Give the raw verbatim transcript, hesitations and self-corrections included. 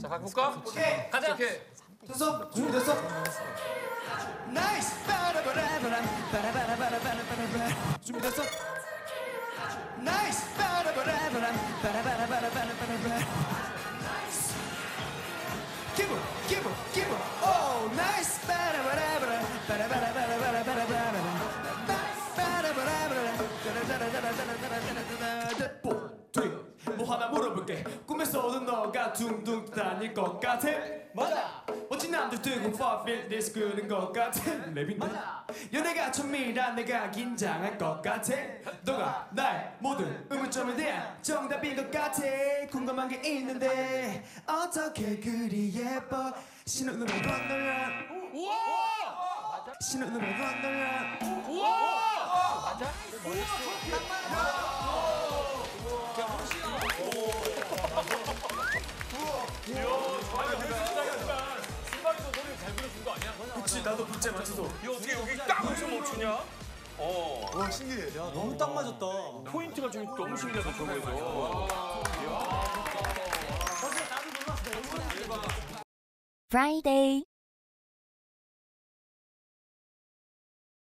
자, 가볼까? 오케이. 가자. 오케이. 됐어? 준비됐어? 나이스! 빠라바라바람, 빠라바라바라바라바라. 준비됐어? 나이스! 빠라바라바람, 빠라바라바라바라바라. Give up, give up, give up. Oh, nice! 빠라바라바람, 빠라바라바라바라바라. 빠라바라바람, 따라따라따라따라따라따라따라따라. 뭐 하나 물어볼게. 꿈에서 오는 너가 둥둥 다닐 것 같아. 맞아. 멋진 남들 뜨고 far feel this 끄는 것 같아. 랩인데. 맞아. 연애가 처음이라 내가 긴장할 것 같아. 너가 나의 모든 의문점에 대한 정답인 것 같아. 궁금한 게 있는데 어떻게 그리 예뻐. 신호등을 건너면 우와. 신호등을 건너면 우와. 맞아? 그치, 나도 박자 맞춰서. 야, 어떻게 여기 딱 맞춰 멈추냐? 어. 와, 신기해. 야, 너무 딱 맞았다. 포인트가 좀 너무 신기하다, 저거에서. 사실 나도 몰랐어. Friday.